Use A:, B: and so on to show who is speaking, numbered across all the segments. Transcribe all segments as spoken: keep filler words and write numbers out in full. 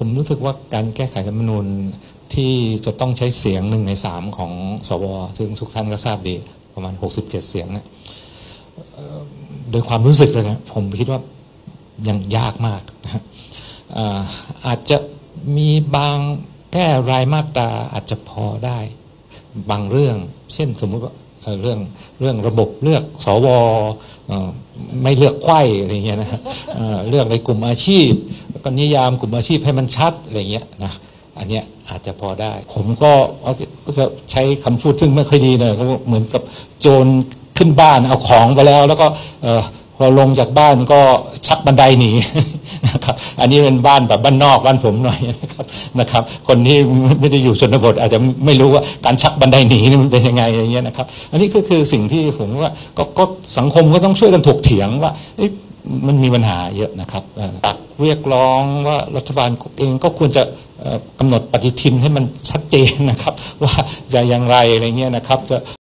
A: ผมรู้สึกว่าการแก้ไขรัฐธรรมนูญที่จะต้องใช้เสียงหนึ่งในสามของสวซึ่งทุกท่านก็ทราบดีประมาณหกสิบเจ็ดเสียงเนี่ยโดยความรู้สึกเลยนะผมคิดว่ายังยากมากนะอาจจะมีบางแก้รายมาตราอาจจะพอได้บางเรื่องเช่นสมมุติว่าเรื่องเรื่องระบบเลือกสวไม่เลือกไขว้อะไรเงี้ยนะเลือกในกลุ่มอาชีพก็นิยามกลุ่มอาชีพให้มันชัดอะไรเงี้ยนะอันเนี้ยอาจจะพอได้ผมก็จะใช้คำพูดซึ่งไม่ค่อยดีเลยเขาเหมือนกับโจรขึ้นบ้านเอาของไปแล้วแล้วก็พอลงจากบ้านก็ชักบันไดหนีนะครับอันนี้เป็นบ้านแบบบ้านนอกบ้านผมหน่อยนะครับนะครับคนที่ไม่ได้อยู่ชนบทอาจจะไม่รู้ว่าการชักบันไดหนีนี่มันเป็นยังไงอย่างเงี้ยนะครับอันนี้ก็คือสิ่งที่ผมว่าก็ก็สังคมก็ต้องช่วยกันถกเถียงว่ามันมีปัญหาเยอะนะครับตักเรียกร้องว่ารัฐบาลเองก็ควรจะกำหนดปฏิทินให้มันชัดเจนนะครับว่าจะอย่างไรอะไรเงี้ยนะครับจะ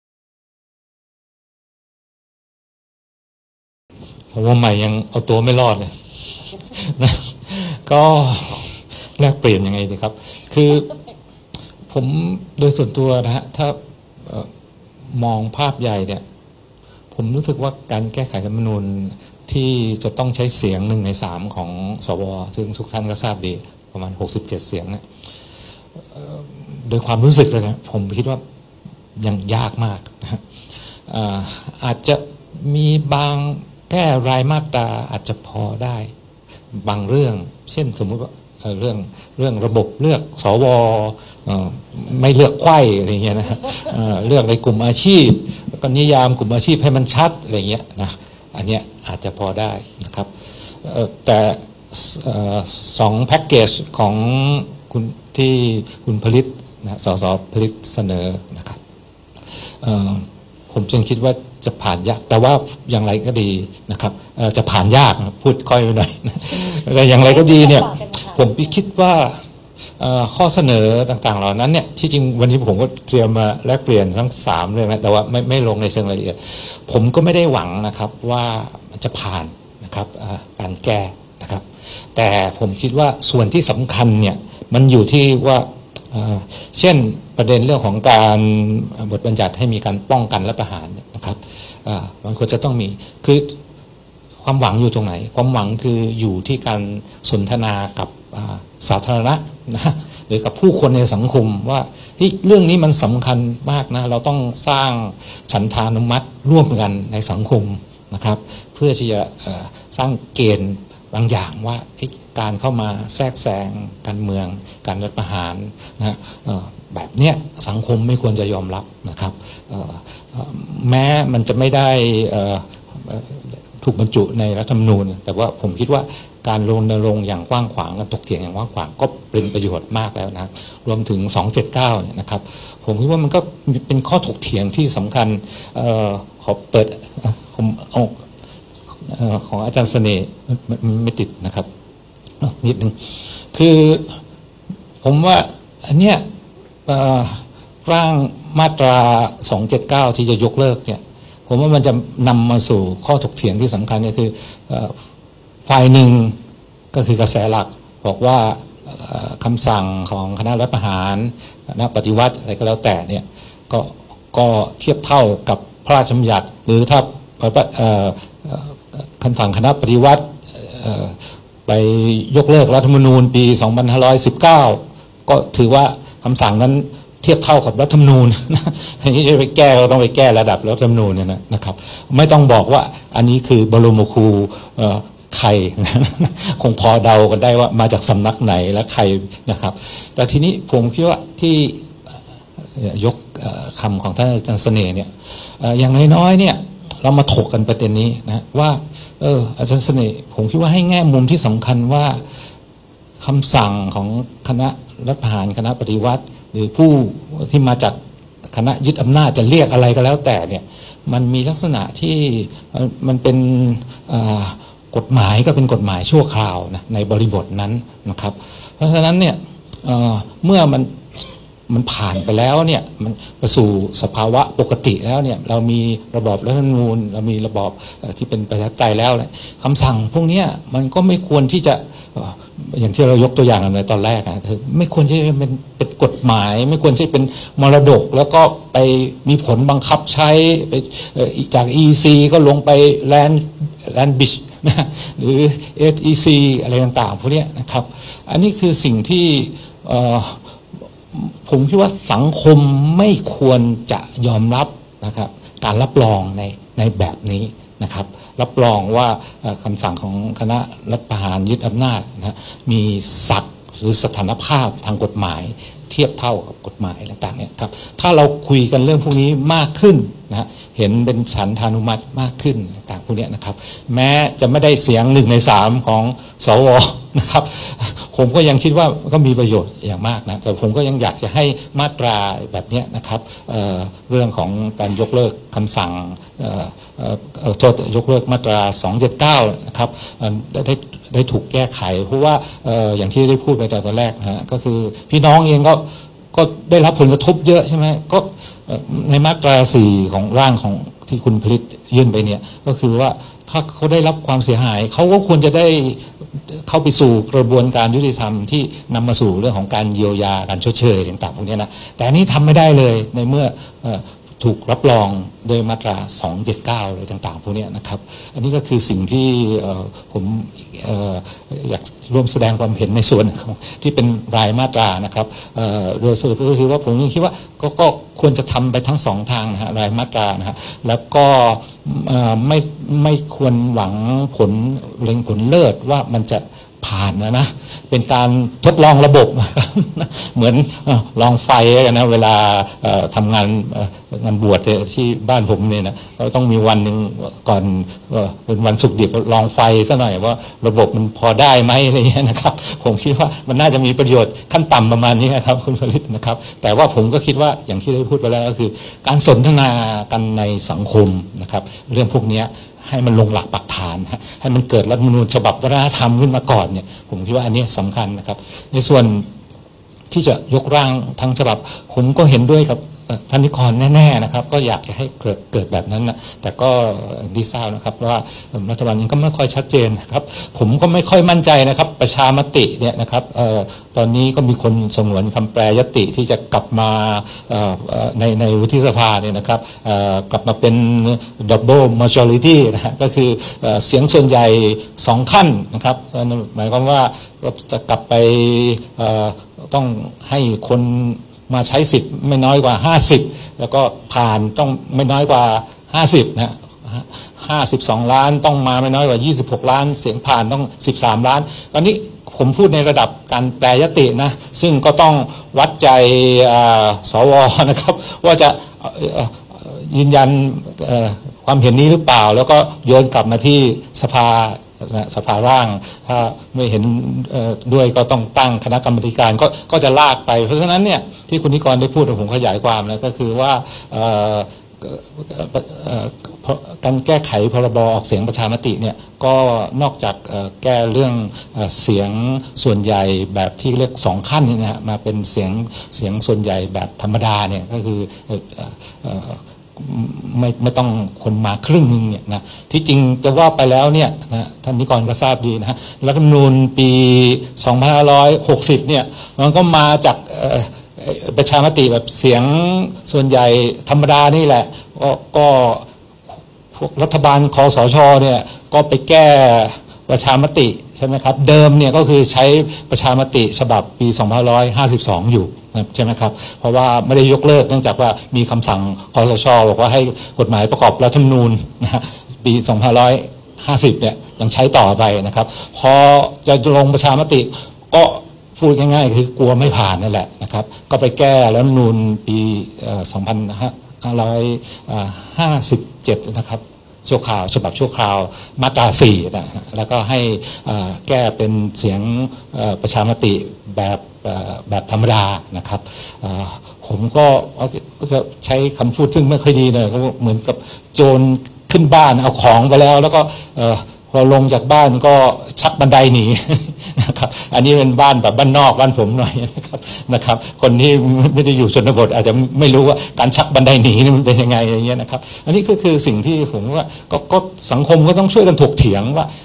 A: ผมว่าใหม่ยังเอาตัวไม่รอดเลยนะก็แลกเปลี่ยนยังไงดีครับคือผมโดยส่วนตัวนะฮะถ้ามองภาพใหญ่เนี่ยผมรู้สึกว่าการแก้ไขรัฐธรรมนูญที่จะต้องใช้เสียงหนึ่งในสามของสวซึ่งทุกท่านก็ทราบดีประมาณหกสิบเจ็ดเสียงเนี่ยโดยความรู้สึกเลยนะผมคิดว่ายังยากมากนะอาจจะมีบางแก้รายมาตราอาจจะพอได้บางเรื่องเช่นสมมุติว่าเรื่องเรื่องระบบเลือกสวไม่เลือกไขว้อะไรเงี้ยนะเลือกในกลุ่มอาชีพก็นิยามกลุ่มอาชีพให้มันชัดอะไรเงี้ยนะอันเนี้ยอาจจะพอได้นะครับแต่สองแพ็กเกจของคุณที่คุณผลิตนะสสผลิตเสนอนะครับผมจึงคิดว่าจะผ่านยากแต่ว่าอย่างไรก็ดีนะครับจะผ่านยากพูดค่อยไปหน่อยแต่อย่างไรก็ดีเนี่ยผมคิดว่าข้อเสนอต่างๆเหล่านั้นเนี่ยที่จริงวันนี้ผมก็เตรียมมาแลกเปลี่ยนทั้งสามเลยนะแต่ว่าไม่ไม่ลงในเชิงรายละเอียดผมก็ไม่ได้หวังนะครับว่ามันจะผ่านนะครับการแก้นะครับแต่ผมคิดว่าส่วนที่สำคัญเนี่ยมันอยู่ที่ว่าเช่นประเด็นเรื่องของการบทบัญญัติให้มีการป้องกันรัฐประหารนะครับมันควรจะต้องมีคือความหวังอยู่ตรงไหนความหวังคืออยู่ที่การสนทนากับสาธารณะนะหรือกับผู้คนในสังคมว่าเรื่องนี้มันสำคัญมากนะเราต้องสร้างฉันทานุมัติร่วมกันในสังคมนะครับเพื่อที่จะสร้างเกณฑ์บางอย่างว่าการเข้ามาแทรกแซงการเมืองการรัฐประหารนะแบบเนี้ยสังคมไม่ควรจะยอมรับนะครับแม้มันจะไม่ได้ถูกบรรจุในรัฐธรรมนูญแต่ว่าผมคิดว่าการรณรงค์อย่างกว้างขวางและถกเถียงอย่างกว้างขวางก็เป็นประโยชน์มากแล้วนะรวมถึงสองเจ็ดเก้าเนี่ยนะครับผมคิดว่ามันก็เป็นข้อถกเถียงที่สำคัญขอเปิดผมเอาของอาจารย์เสน่ห์ไม่ติดนะครับนิดนึงคือผมว่าอันเนี้ยร่างมาตราสองเจ็ดเก้าที่จะยกเลิกเนี่ยผมว่ามันจะนำมาสู่ข้อถกเถียงที่สำคัญก็คือฝ่ายหนึ่งก็คือกระแสหลักบอกว่าคำสั่งของคณะรัฐประหารคณะปฏิวัติอะไรก็แล้วแต่เนี่ยก็ก็เทียบเท่ากับพระราชบัญญัติหรือถ้าคำสั่งคณะปฏิวัติไปยกเลิกรัฐธรรมนูญปีสองพันห้าร้อยสิบเก้าก็ถือว่าคำสั่งนั้นเทียบเท่ากับรัฐธรรมนูญอย่างนี้จะไปแก้เราต้องไปแก้ระดับรัฐธรรมนูญเนี่ยนะครับไม่ต้องบอกว่าอันนี้คือบรมครูใครคงพอเดากันได้ว่ามาจากสำนักไหนและใครนะครับแต่ทีนี้ผมคิดว่าที่ยกคำของท่านอาจารย์เสน่ห์เนี่ยอย่างน้อยๆเนี่ยเรามาถกกันประเด็นนี้นะว่าเอออาจารย์เสน่ห์ผมคิดว่าให้แง่มุมที่สำคัญว่าคำสั่งของคณะรัฐประหารคณะปฏิวัติหรือผู้ที่มาจากคณะยึดอำนาจจะเรียกอะไรก็แล้วแต่เนี่ยมันมีลักษณะที่มันเป็นกฎหมายก็เป็นกฎหมายชั่วคราวนะในบริบทนั้นนะครับเพราะฉะนั้นเนี่ยเมื่อมันมันผ่านไปแล้วเนี่ยมันไปสู่สภาวะปกติแล้วเนี่ยเรามีระบอบรัฐธรรมนูญเรามีระบอบที่เป็นประชาธิปไตยแล้วคำสั่งพวกนี้มันก็ไม่ควรที่จะอย่างที่เรายกตัวอย่างในตอนแรกนะคือไม่ควรที่จะเป็นเป็นกฎหมายไม่ควรที่เป็นมรดกแล้วก็ไปมีผลบังคับใช้ไปจาก อี ซี ก็ลงไป Land Land Bridge นะหรือ เอส อี ซี อะไรต่างๆพวกนี้นะครับอันนี้คือสิ่งที่ผมคิดว่าสังคมไม่ควรจะยอมรับนะครับการรับรองในในแบบนี้นะครับรับรองว่าคำสั่งของคณะรัฐประหารยึดอำนาจนะมีศักดิ์หรือสถานภาพทางกฎหมายเทียบเท่ากับกฎหมายต่างๆเนี่ยครับถ้าเราคุยกันเรื่องพวกนี้มากขึ้นนะเห็นเป็นฉันทานุมัติมากขึ้นต่างพวกนี้นะครับแม้จะไม่ได้เสียงหนึ่งในสามของสวนะครับผมก็ยังคิดว่าก็มีประโยชน์อย่างมากนะแต่ผมก็ยังอยากจะให้มาตราแบบนี้นะครับ เ, เรื่องของการยกเลิกคำสั่งโทษยกเลิกมาตราสองเจ็ดเก้านะครับได้ได้ถูกแก้ไขเพราะว่าอย่างที่ได้พูดไปตอนแรกนะก็คือพี่น้องเองก็ก็ได้รับผลกระทบเยอะใช่ไหมก็ในมาตราสี่ของร่างของที่คุณผลิตยื่นไปเนี่ยก็คือว่าถ้าเขาได้รับความเสียหายเขาก็ควรจะได้เข้าไปสู่กระบวนการยุติธรรมที่นำมาสู่เรื่องของการเยียวยาการชดเชยต่างๆพวกนี้นะแต่อันนี้ทำไม่ได้เลยในเมื่อถูกรับรองโดยมาตราสองเจ็ดเก้าอะไรต่างๆพวกนี้นะครับอันนี้ก็คือสิ่งที่ผมอยากร่วมแสดงความเห็นในส่วนที่เป็นรายมาตรานะครับโดยสรุปก็คือว่าผมคิดว่าก็ก็ควรจะทำไปทั้งสองทางนะฮะรายมาตรานะฮะแล้วก็ไม่ไม่ควรหวังผลเล็งผลเลิศว่ามันจะผ่านนะนะเป็นการทดลองระบบเหมือนลองไฟกันนะเวลาทำงานงานบวชที่บ้านผมเนี่ยนะก็ต้องมีวันหนึ่งก่อนเป็นวันศุกร์ดิบลองไฟซะหน่อยว่าระบบมันพอได้ไหมอะไรเงี้ยนะครับผมคิดว่ามันน่าจะมีประโยชน์ขั้นต่ำประมาณนี้ครับคุณผลิตนะครับแต่ว่าผมก็คิดว่าอย่างที่ได้พูดไปแล้วก็คือการสนทนากันในสังคมนะครับเรื่องพวกนี้ให้มันลงหลักปักฐานให้มันเกิดรัฐธรรมนูญฉบับวัฒนธรรมขึ้นมาก่อนเนี่ยผมคิดว่าอันนี้สำคัญนะครับในส่วนที่จะยกร่างทั้งฉบับผมก็เห็นด้วยกับท่านนิกรแน่ๆนะครับก็อยากจะให้เกิดเกิดแบบนั้นนะแต่ก็ดีทราบนะครับว่ารัฐบาลยังก็ไม่ค่อยชัดเจนนะครับผมก็ไม่ค่อยมั่นใจนะครับประชามติเนี่ยนะครับตอนนี้ก็มีคนสงวนคำแปลยติที่จะกลับมาในในวุฒิสภาเนี่ยนะครับกลับมาเป็น double majority นะฮะก็คือเสียงส่วนใหญ่สองขั้นนะครับหมายความว่าจะกลับไปต้องให้คนมาใช้สิทธิ์ไม่น้อยกว่าห้าสิบแล้วก็ผ่านต้องไม่น้อยกว่าห้าสิบนะห้าสิบสองล้านต้องมาไม่น้อยกว่ายี่สิบหกล้านเสียงผ่านต้องสิบสามล้านตอนนี้ผมพูดในระดับการแปลยตินะซึ่งก็ต้องวัดใจสวนะครับว่าจะยืนยันความเห็นนี้หรือเปล่าแล้วก็โยนกลับมาที่สภาสภาร่างถ้าไม่เห็นด้วยก็ต้องตั้งคณะกรรมการก็ก็จะลากไปเพราะฉะนั้นเนี่ยที่คุณนิกรได้พูดผมขยายความแล้วก็คือว่าการแก้ไขพรบออกเสียงประชามติเนี่ยก็นอกจากแก้เรื่องเสียงส่วนใหญ่แบบที่เรียกสองขั้นนี่นะฮะมาเป็นเสียงเสียงส่วนใหญ่แบบธรรมดาเนี่ยก็คือไม่ไม่ต้องคนมาครึ่งนึงเนี่ยนะที่จริงจะว่าไปแล้วเนี่ยนะท่านนิกรก็ทราบดีนะฮะรัฐธรรมนูญปีสองพันห้าร้อยหกสิบเนี่ยมันก็มาจากประชามติแบบเสียงส่วนใหญ่ธรรมดานี่แหละก็ก็พวกรัฐบาลคสชเนี่ยก็ไปแก้ประชามติใช่ไหมครับเดิมเนี่ยก็คือใช้ประชามติฉบับปีสองพันห้าร้อยห้าสิบสองอยู่ใช่ไหมครับเพราะว่าไม่ได้ยกเลิกเนื่องจากว่ามีคำสั่งคสชบอกว่าให้กฎหมายประกอบรัฐธรรมนูญนะฮะปีสองพันห้าร้อยห้าสิบเนี่ยยังใช้ต่อไปนะครับพอจะลงประชามติก็พูดง่ายๆคือกลัวไม่ผ่านนั่นแหละนะครับก็ไปแก้รัฐธรรมนูญปีสองพันห้าร้อยห้าสิบเจ็ดนะครับชั่วคราวฉบับชั่วคราวมาตราสี่นะแล้วก็ให้แก้เป็นเสียงประชามติแบบแบบธรรมดานะครับผมก็ใช้คำพูดซึ่งไม่ค่อยดีเลยก็เหมือนกับโจรขึ้นบ้านเอาของไปแล้วแล้วก็พอลงจากบ้านก็ชักบันไดหนีนะครับอันนี้เป็นบ้านแบบบ้านนอกบ้านผมหน่อยนะครับนะครับคนที่ไม่ได้อยู่ชนบทอาจจะไม่รู้ว่าการชักบันไดหนีนี่มันเป็นยังไงอย่างเงี้ยนะครับอันนี้ก็คือสิ่งที่ผมว่าก็ก็สังคมก็ต้องช่วยกันถกเถียงว่า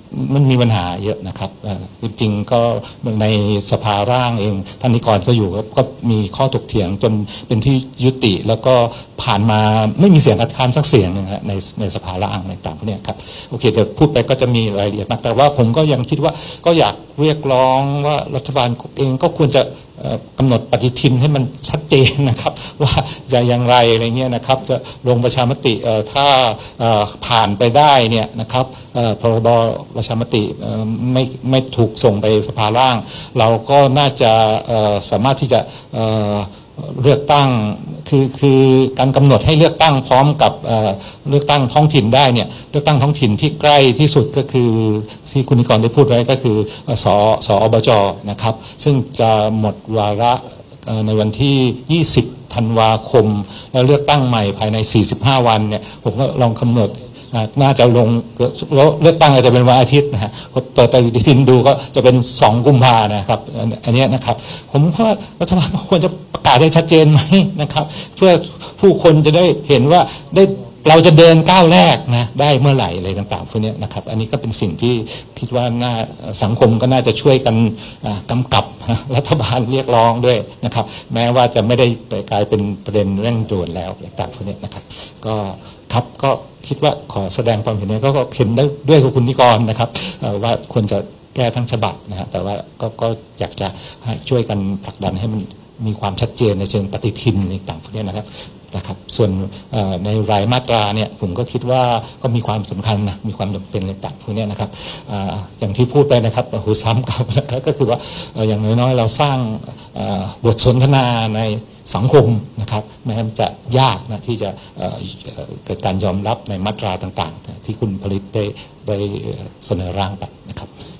A: มันมีปัญหาเยอะนะครับจริงๆก็ในสภาร่างเองท่านนิกรก็อยู่ก็มีข้อถกเถียงจนเป็นที่ยุติแล้วก็ผ่านมาไม่มีเสียงคัดค้านสักเสียงนึงในในสภาร่างในต่างพวกนี้ครับโอเคแต่พูดไปก็จะมีรายละเอียดมากแต่ว่าผมก็ยังคิดว่าก็อยากเรียกร้องว่ารัฐบาลเองก็ควรจะกำหนดปฏิทินให้มันชัดเจนนะครับว่าจะอย่างไรอะไรเงี้ยนะครับจะลงประชามติถ้าผ่านไปได้เนี่ยนะครับพรบประชามติไม่ไม่ถูกส่งไปสภาล่างเราก็น่าจะสามารถที่จะเลือกตั้งคือคือการกำหนดให้เลือกตั้งพร้อมกับเลือกตั้งท้องถิ่นได้เนี่ยเลือกตั้งท้องถิ่นที่ใกล้ที่สุดก็คือที่คุณนิกรได้พูดไว้ก็คือสสอบจนะครับซึ่งจะหมดวาระในวันที่ยี่สิบธันวาคมแล้วเลือกตั้งใหม่ภายในสี่สิบห้าวันเนี่ยผมก็ลองกำหนดน่าจะลงเลือกตั้งอาจจะเป็นวันอาทิตย์นะฮะเปิดปฏิทินดูก็จะเป็นสองกุมภานะครับอันนี้นะครับผมว่ารัฐบาลควรจะประกาศให้ชัดเจนไหมนะครับเพื่อผู้คนจะได้เห็นว่าได้เราจะเดินก้าวแรกนะได้เมื่อไหร่อะไรต่างๆพวกนี้นะครับอันนี้ก็เป็นสิ่งที่คิดว่าน่าสังคมก็น่าจะช่วยกันกำกับรัฐบาลเรียกร้องด้วยนะครับแม้ว่าจะไม่ได้ไปกลายเป็นประเด็นเร่งด่วนแล้วต่างๆพวกนี้นะครับก็ครับก็คิดว่าขอแสดงความเห็นนี้ก็เห็นได้ด้วยกับคุณนิกรนะครับว่าควรจะแก้ทั้งฉบับนะฮะแต่ว่าก็ก็อยากจะช่วยกันผลักดันให้มันมีความชัดเจนในเชิงปฏิทินในต่างพวกนี้นะครับนะครับส่วนในรายมาตราเนี่ยผมก็คิดว่าก็มีความสำคัญนะมีความจำเป็นในต่างพวกนี้นะครับอย่างที่พูดไปนะครับหูซ้ำกับนะครับก็คือว่าอย่างน้อยๆเราสร้างบทสนทนาในสังคมนะครับแม้มันจะยากนะที่จะเกิดการยอมรับในมาตราต่างๆที่คุณผลิตได้ได้เสนอร่างไปนะครับ